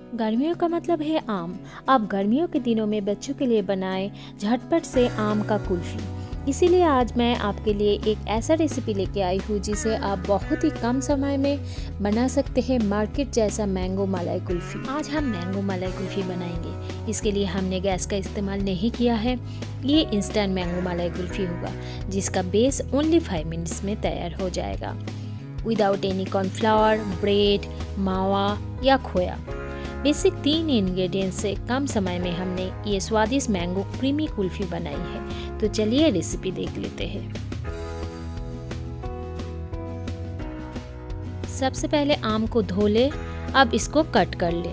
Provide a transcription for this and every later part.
गर्मियों का मतलब है आम। आप गर्मियों के दिनों में बच्चों के लिए बनाएं झटपट से आम का कुल्फ़ी। इसीलिए आज मैं आपके लिए एक ऐसा रेसिपी लेके आई हूँ जिसे आप बहुत ही कम समय में बना सकते हैं, मार्केट जैसा मैंगो मलाई कुल्फ़ी। आज हम मैंगो मलाई कुल्फ़ी बनाएंगे। इसके लिए हमने गैस का इस्तेमाल नहीं किया है। ये इंस्टेंट मैंगो मलाई कुल्फ़ी होगा जिसका बेस ओनली 5 मिनट्स में तैयार हो जाएगा, विदाउट एनी कॉर्नफ्लावर, ब्रेड, मावा या खोया। बेसिक 3 इंग्रेडिएंट्स से कम समय में हमने ये स्वादिष्ट मैंगो क्रीमी कुल्फ़ी बनाई है। तो चलिए रेसिपी देख लेते हैं। सबसे पहले आम को धो ले, अब इसको कट कर ले।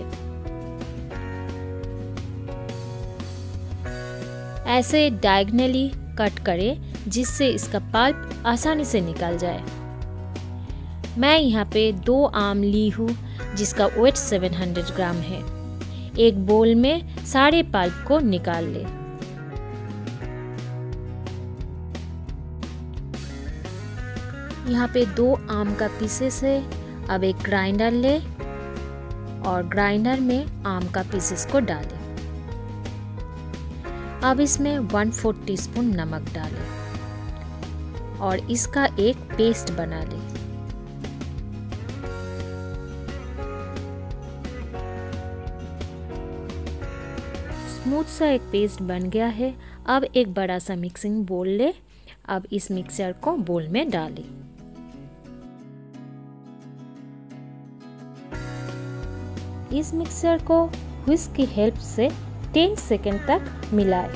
ऐसे डायगोनली कट करें जिससे इसका पल्प आसानी से निकल जाए। मैं यहाँ पे 2 आम ली हूँ जिसका वेट 700 ग्राम है। एक बोल में सारे पल्प को निकाल ले। यहाँ पे 2 आम का पीसेस है। अब एक ग्राइंडर ले और ग्राइंडर में आम का पीसेस को डालें। अब इसमें 1/4 टीस्पून नमक डालें और इसका एक पेस्ट बना लें। स्मूथ सा एक पेस्ट बन गया है। अब एक बड़ा सा मिक्सिंग बोल ले। अब इस मिक्सचर को बोल में डालें। इस मिक्सचर को व्हिस्क की हेल्प से 10 सेकंड तक मिलाएं।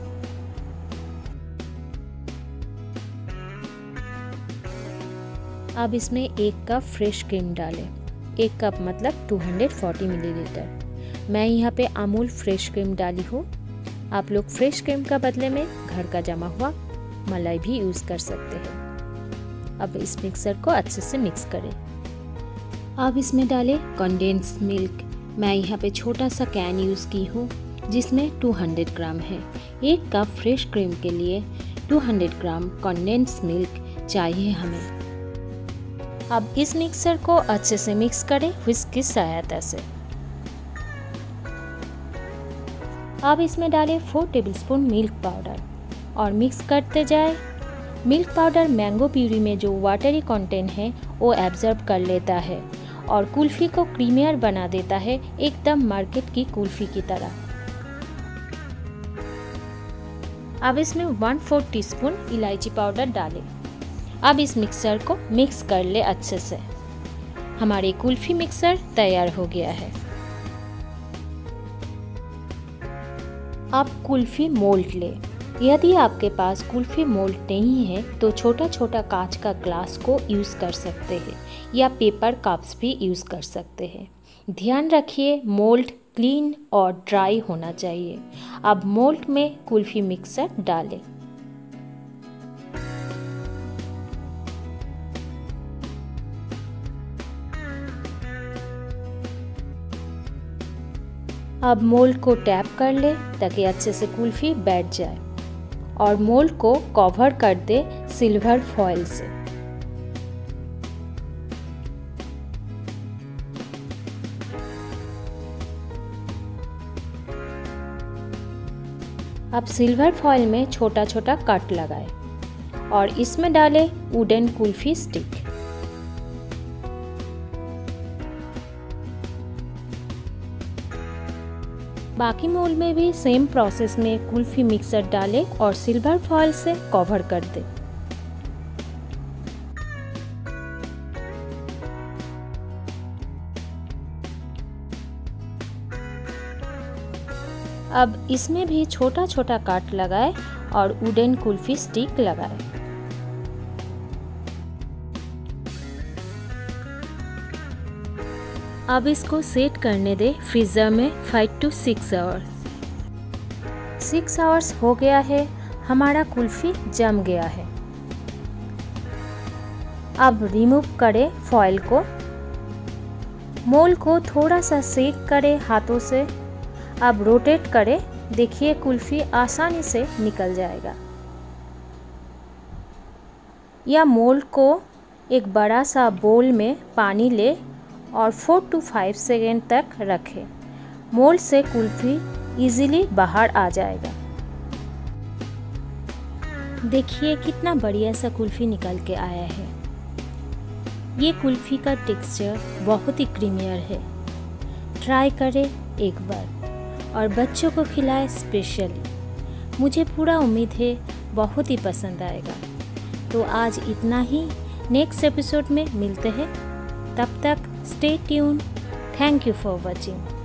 अब इसमें 1 कप फ्रेश क्रीम डालें। 1 कप मतलब 240 मिलीलीटर। मैं यहाँ पे अमूल फ्रेश क्रीम डाली हूँ। आप लोग फ्रेश क्रीम का बदले में घर का जमा हुआ मलाई भी यूज़ कर सकते हैं। अब इस मिक्सर को अच्छे से मिक्स करें। अब इसमें डालें कंडेंस मिल्क। मैं यहाँ पे छोटा सा कैन यूज़ की हूँ जिसमें 200 ग्राम है। 1 कप फ्रेश क्रीम के लिए 200 ग्राम कंडेंस मिल्क चाहिए हमें। अब इस मिक्सर को अच्छे से मिक्स करें व्हिस्क की सहायता से। अब इसमें डालें 4 टेबलस्पून मिल्क पाउडर और मिक्स करते जाएं। मिल्क पाउडर मैंगो प्यूरी में जो वाटरी कंटेंट है वो एब्जॉर्ब कर लेता है और कुल्फ़ी को क्रीमियर बना देता है, एकदम मार्केट की कुल्फ़ी की तरह। अब इसमें 1/4 टीस्पून इलायची पाउडर डालें। अब इस मिक्सर को मिक्स कर ले अच्छे से। हमारी कुल्फ़ी मिक्सर तैयार हो गया है। अब कुल्फ़ी मोल्ड ले। यदि आपके पास कुल्फ़ी मोल्ड नहीं है तो छोटा छोटा कांच का ग्लास को यूज़ कर सकते हैं या पेपर कप्स भी यूज़ कर सकते हैं। ध्यान रखिए मोल्ड क्लीन और ड्राई होना चाहिए। अब मोल्ड में कुल्फ़ी मिक्सर डालें। अब मोल्ड को टैप कर ले ताकि अच्छे से कुल्फ़ी बैठ जाए और मोल्ड को कवर कर दे सिल्वर फॉइल से। अब सिल्वर फॉइल में छोटा छोटा कट लगाए और इसमें डालें वुडन कुल्फ़ी स्टिक। बाकी मोल्ड में भी सेम प्रोसेस में कुल्फ़ी मिक्सर डालें और सिल्वर फॉइल से कवर कर दें। अब इसमें भी छोटा छोटा काट लगाए और वुडन कुल्फ़ी स्टिक लगाए। अब इसको सेट करने दे फ्रीज़र में 5 to 6 आवर्स। 6 आवर्स हो गया है। हमारा कुल्फ़ी जम गया है। अब रिमूव करें फॉइल को। मोल्ड को थोड़ा सा सेक करें हाथों से। अब रोटेट करें। देखिए कुल्फ़ी आसानी से निकल जाएगा। या मोल्ड को एक बड़ा सा बोल में पानी ले और 4 to 5 सेकेंड तक रखें। मोल्ड से कुल्फ़ी इजीली बाहर आ जाएगा। देखिए कितना बढ़िया सा कुल्फ़ी निकल के आया है। ये कुल्फ़ी का टेक्सचर बहुत ही क्रीमियर है। ट्राई करें एक बार और बच्चों को खिलाएं स्पेशली। मुझे पूरा उम्मीद है बहुत ही पसंद आएगा। तो आज इतना ही, नेक्स्ट एपिसोड में मिलते हैं। तब तक stay tuned. Thank you for watching.